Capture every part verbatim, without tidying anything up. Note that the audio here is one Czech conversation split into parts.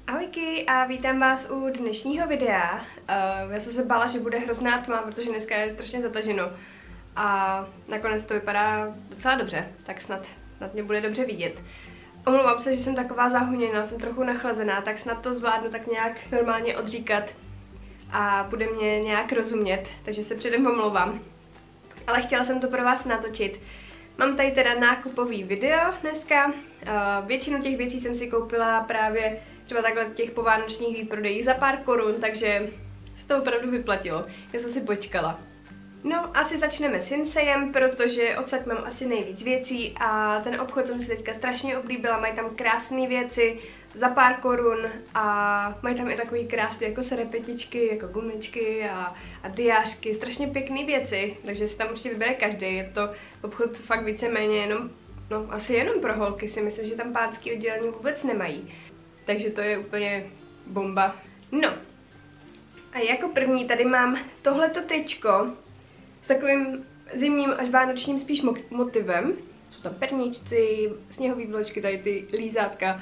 Ahojky a vítám vás u dnešního videa. Uh, já jsem se bála, že bude hrozná tma, protože dneska je strašně zataženo. A nakonec to vypadá docela dobře, tak snad, snad mě bude dobře vidět. Omlouvám se, že jsem taková zahuněná, jsem trochu nachlazená, tak snad to zvládnu tak nějak normálně odříkat a bude mě nějak rozumět, takže se předem omlouvám. Ale chtěla jsem to pro vás natočit. Mám tady teda nákupový video dneska. Uh, většinu těch věcí jsem si koupila právě třeba takhle těch povánočních výprodejích za pár korun, takže se to opravdu vyplatilo. Já jsem si počkala. No, asi začneme Sinsejem, protože odsaď mám asi nejvíc věcí a ten obchod jsem si teďka strašně oblíbila, mají tam krásné věci za pár korun a mají tam i takový krásný jako serepetičky, jako gumičky a, a diářky, strašně pěkné věci, takže si tam určitě vybere každý. Je to obchod fakt víceméně jenom, no asi jenom pro holky, si myslím, že tam pánský oddělení vůbec nemají. Takže to je úplně bomba. No, a jako první tady mám tohleto tričko s takovým zimním až vánočním spíš motivem. Jsou tam perníčci, sněhový vločky, tady ty lízátka.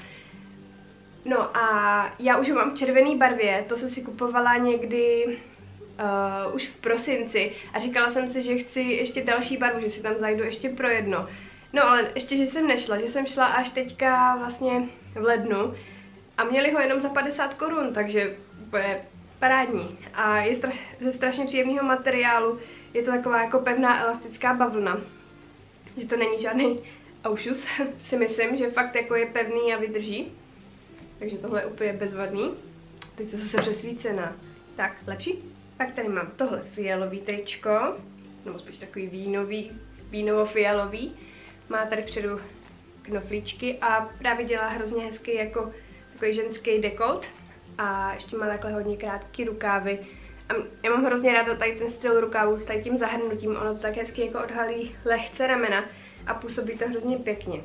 No a já už ho mám v červené barvě, to jsem si kupovala někdy uh, už v prosinci a říkala jsem si, že chci ještě další barvu, že si tam zajdu ještě pro jedno. No ale ještě, že jsem nešla, že jsem šla až teďka vlastně v lednu a měli ho jenom za padesát korun, takže úplně parádní. A je straš, ze strašně příjemného materiálu, je to taková jako pevná elastická bavlna, že to není žádný aušus, si myslím, že fakt jako je pevný a vydrží. Takže tohle je úplně bezvadný. Teď to zase přesvícená. Tak, lepší? Pak tady mám tohle fialový tričko, nebo spíš takový vínový, vínovo-fialový. Má tady vpředu knoflíčky a právě dělá hrozně hezký jako takový ženský dekolt. A ještě má takhle hodně krátké rukávy. A já mám hrozně ráda tady ten styl rukávu s tady tím zahrnutím. Ono to tak hezky jako odhalí lehce ramena a působí to hrozně pěkně.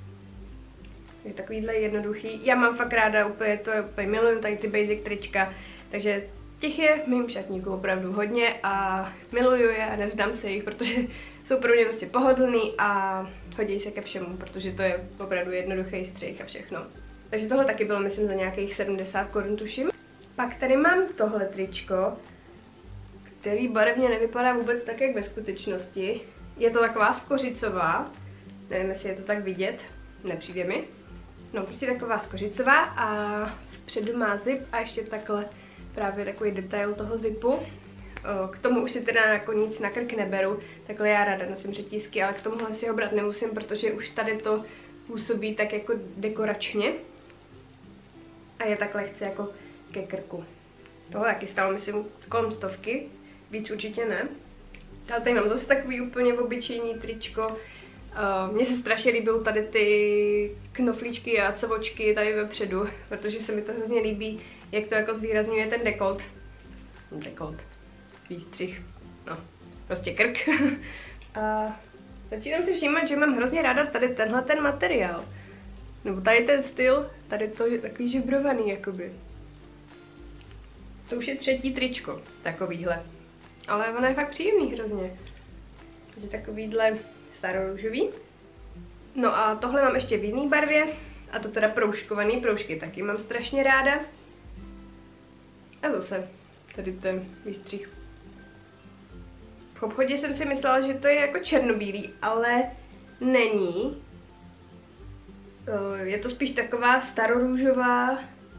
Takže takovýhle jednoduchý. Já mám fakt ráda, úplně to úplně miluju, tady ty basic trička, takže těch je v mým šatníku opravdu hodně a miluju je a nevzdám se jich, protože jsou pro mě prostě pohodlný a hodí se ke všemu, protože to je opravdu jednoduchý střih a všechno. Takže tohle taky bylo, myslím, za nějakých sedmdesát korun tuším. Pak tady mám tohle tričko, který barevně nevypadá vůbec tak, jak ve skutečnosti. Je to taková skořicová, nevím, jestli je to tak vidět, nepřijde mi. No, prostě taková skořicová a vpředu má zip a ještě takhle právě takový detail toho zipu. K tomu už si teda jako nic na krk neberu, takhle já ráda nosím řetízky, ale k tomuhle si ho brát nemusím, protože už tady to působí tak jako dekoračně. A je tak lehce jako ke krku. Tohle taky stalo, myslím, kolem stovky, víc určitě ne. Ale tady mám zase takový úplně obyčejný tričko. Uh, Mně se strašně líbí tady ty knoflíčky a cavočky tady vepředu, protože se mi to hrozně líbí, jak to jako zvýrazňuje ten dekolt. Dekolt. Výstřih. No, prostě krk. A začínám si všímat, že mám hrozně ráda tady tenhle ten materiál. Nebo tady ten styl, tady to je takový žebrovaný jakoby. To už je třetí tričko, takovýhle. Ale ono je fakt příjemný hrozně. Takže takovýhle starorůžový. No a tohle mám ještě v jiné barvě. A to teda proužkovaný proužky taky mám strašně ráda. A zase tady ten výstřih. V obchodě jsem si myslela, že to je jako černobílý, ale není. Je to spíš taková starorůžová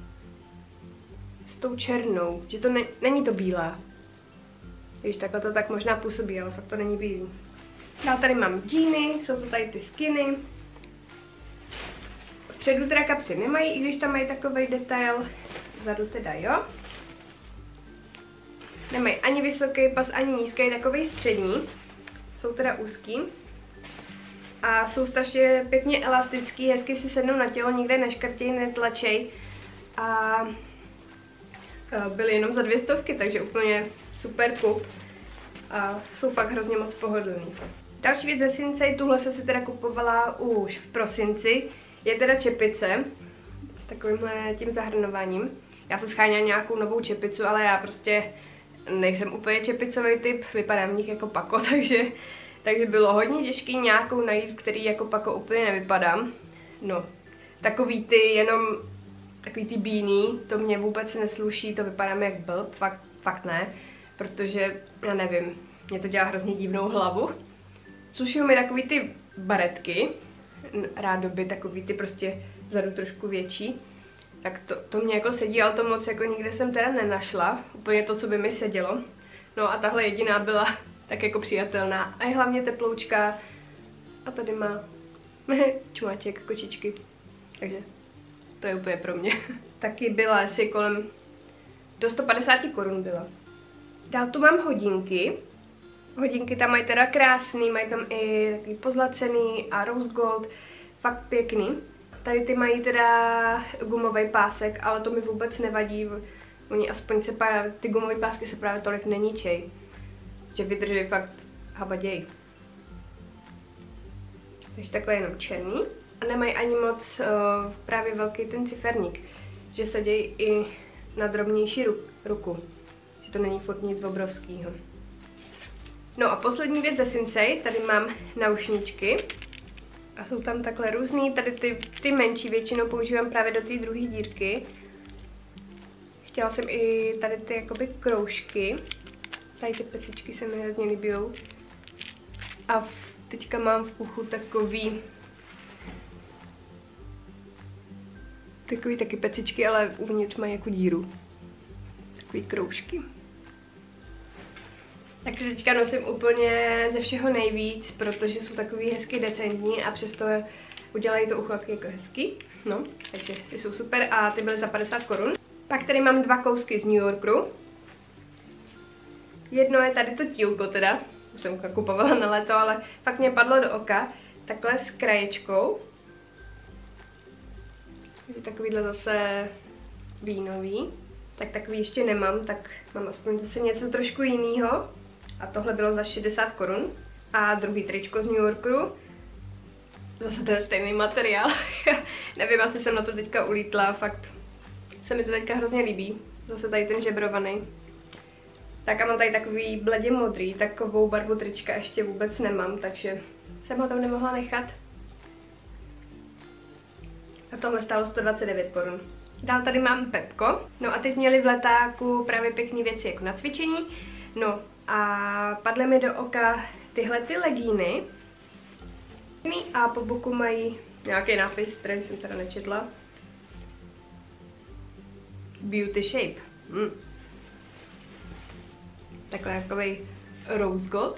s tou černou, že to ne, není to bílá. Když takhle to tak možná působí, ale fakt to není bílý. Já tady mám džíny, jsou to tady ty skiny. Vpředu teda kapsy nemají, i když tam mají takový detail. Vzadu teda jo. Nemají ani vysoký pas, ani nízký, takový střední. Jsou teda úzký. A jsou strašně pěkně elastický, hezky si sednou na tělo, nikde neškrtěj, netlačej. A byly jenom za dvě stovky, takže úplně super kup. A jsou fakt hrozně moc pohodlný. Další věc ze Sinsei, tuhle jsem si teda kupovala už v prosinci, je teda čepice s takovýmhle tím zahrnováním. Já jsem scháněla nějakou novou čepicu, ale já prostě nejsem úplně čepicový typ, vypadám v nich jako pako, takže, takže bylo hodně těžké nějakou najít, který jako pako úplně nevypadám. No, takový ty jenom takový ty bíný, to mě vůbec nesluší, to vypadá mi jak blb, fakt, fakt ne, protože, já nevím, mě to dělá hrozně divnou hlavu. Sluší mi takový ty baretky, rádoby takový ty prostě vzadu trošku větší, tak to, to mě jako sedí, ale to moc jako nikde jsem teda nenašla, úplně to, co by mi sedělo. No a tahle jediná byla tak jako přijatelná a je hlavně teploučká a tady má čumáček, kočičky, takže to je úplně pro mě. Taky byla asi kolem do sto padesát korun byla. Dál tu mám hodinky. Hodinky tam mají teda krásný, mají tam i takový pozlacený a rose gold, fakt pěkný. Tady ty mají teda gumový pásek, ale to mi vůbec nevadí. Oni aspoň se právě, ty gumové pásky se právě tolik neníčej. Že vydrží fakt habaděj. Takže takhle jenom černý. A nemají ani moc uh, právě velký ten ciferník. Že se dějí i na drobnější ru ruku. Že to není furt nic obrovského. No a poslední věc ze Sinsay, tady mám naušničky. A jsou tam takhle různý, tady ty, ty menší většinou používám právě do té druhé dírky. Chtěla jsem i tady ty jakoby kroužky. Tady ty pecičky se mi hrozně líbijou. A v, teďka mám v uchu takový takový taky pecičky, ale uvnitř mají jako díru. Takový kroužky. Takže teďka nosím úplně ze všeho nejvíc, protože jsou takový hezky decentní a přesto udělají to ucho jako hezky. No, takže ty jsou super a ty byly za padesát korun. Pak tady mám dva kousky z New Yorku. Jedno je tady to tílko teda, už jsem kupovala na léto, ale fakt mě padlo do oka. Takhle s kraječkou. Takže takovýhle zase vínový. Tak takový ještě nemám, tak mám aspoň zase něco trošku jiného. A tohle bylo za šedesát korun. A druhý tričko z New Yorku. Zase ten stejný materiál. Nevím, asi jsem na to teďka ulítla, fakt se mi to teďka hrozně líbí. Zase tady ten žebrovaný. Tak a mám tady takový bledě modrý, takovou barvu trička ještě vůbec nemám, takže jsem ho tam nemohla nechat. A tohle stálo sto dvacet devět korun. Dál tady mám Pepko. No a teď měli v letáku právě pěkné věci jako na cvičení. No a padly mi do oka tyhle ty legíny. A po boku mají nějaký nápis, který jsem teda nečetla. Beauty shape. Hmm. Takhle jakovej rose gold.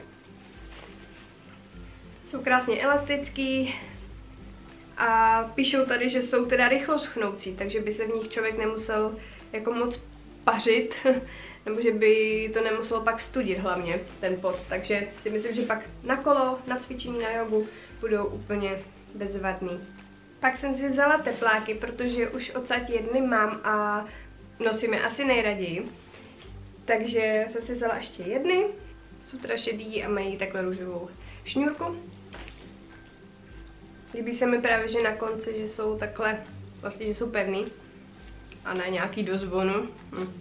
Jsou krásně elastický a píšou tady, že jsou teda rychlo schnoucí, takže by se v nich člověk nemusel jako moc pařit, nebo že by to nemuselo pak studit hlavně ten pot, takže si myslím, že pak na kolo, na cvičení, na jogu budou úplně bezvadný. Pak jsem si vzala tepláky, protože už odsaď jedny mám a nosím je asi nejraději. Takže jsem si vzala ještě jedny, jsou teda šedý a mají takhle růžovou šňůrku. Líbí se mi právě, že na konci, že jsou takhle, vlastně, že jsou pevný a ne nějaký do zvonu. Hm.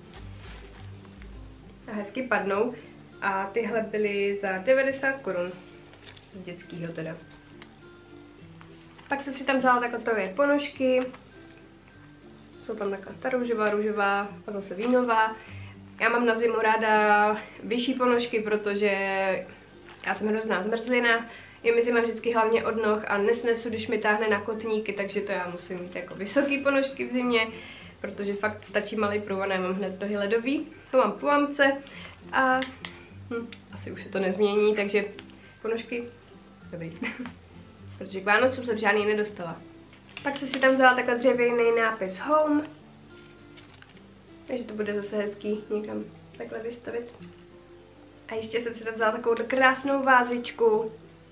A hezky padnou a tyhle byly za devadesát korun, z dětskýho teda. Pak jsem si tam vzala takové ponožky, jsou tam taková starůžová, růžová a zase vínová. Já mám na zimu ráda vyšší ponožky, protože já jsem hrozná zmrzlina, je mi zima vždycky hlavně od noh a nesnesu, když mi táhne na kotníky, takže to já musím mít jako vysoké ponožky v zimě, protože fakt stačí malý průvod, já mám hned nohy ledový. To mám půvamce a hm, asi už se to nezmění, takže ponožky, dobrý, protože k Vánocům jsem žádný nedostala. Pak jsem si tam vzala takhle dřevěný nápis Home. Takže to bude zase hezký někam takhle vystavit. A ještě jsem si tam vzala takovou krásnou vázičku.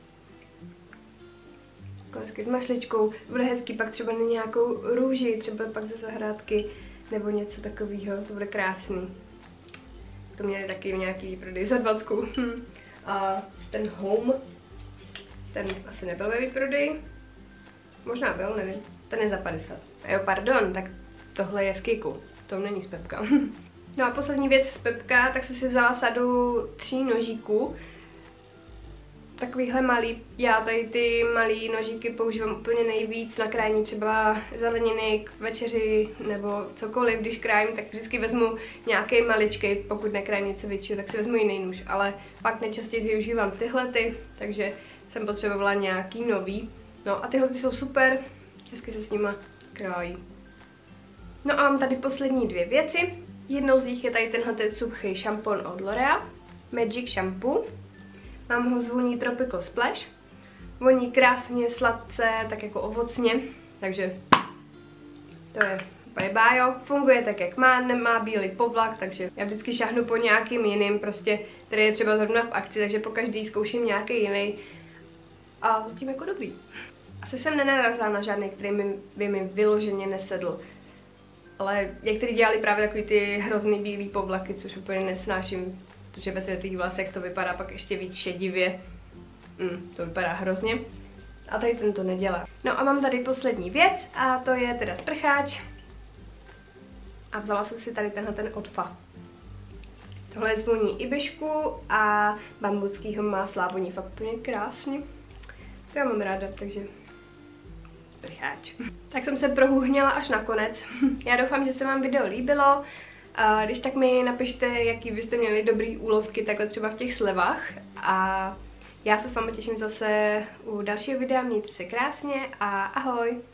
Hezky s mašličkou. Bude hezký pak třeba na nějakou růži, třeba pak ze zahrádky nebo něco takového. To bude krásný. To měli taky nějaký prodej za dvacku. A ten Home, ten asi nebyl ve výprodeji. Možná byl, nevím. Ten je za padesát. A jo, pardon, tak tohle je z Kiku. To není z Pepka. No a poslední věc z Pepka, tak jsem si vzala sadu tří nožíků. takovýhle malý. Já tady ty malý nožíky používám úplně nejvíc na krájení třeba zeleniny k večeři nebo cokoliv, když krájím, tak vždycky vezmu nějaký maličkej, pokud nekrájím něco většího, tak si vezmu jiný nůž, ale pak nejčastěji využívám tyhle ty, takže jsem potřebovala nějaký nový. No a tyhle ty jsou super, hezky se s nima krájí. No a mám tady poslední dvě věci. Jednou z nich je tady tenhle suchý šampon od L'Oreal, Magic Shampoo. Mám ho z voní Tropical Splash. Voní krásně, sladce, tak jako ovocně, takže to je úplně bájo. Funguje tak, jak má, nemá bílý povlak, takže já vždycky šáhnu po nějakým jiným, prostě, který je třeba zrovna v akci, takže po každý zkouším nějaký jiný. A zatím jako dobrý. Asi jsem nenarazila na žádný, který mi, by mi vyloženě nesedl. Ale někteří dělali právě takový ty hrozný bílý povlaky, což úplně nesnáším, protože ve světlých vlasech to vypadá pak ještě víc šedivě. Mm, to vypadá hrozně. A tady ten to nedělá. No a mám tady poslední věc a to je teda sprcháč. A vzala jsem si tady tenhle ten od Fa. Tohle je z voní Ibišku a bambuckýho másla, voní fakt úplně krásně. To já mám ráda, takže sprcháč. Tak jsem se prohůhněla až nakonec. Já doufám, že se vám video líbilo. A když tak mi napište, jaký byste měli dobrý úlovky takhle třeba v těch slevách. A já se s vámi těším zase u dalšího videa. Mějte se krásně a ahoj!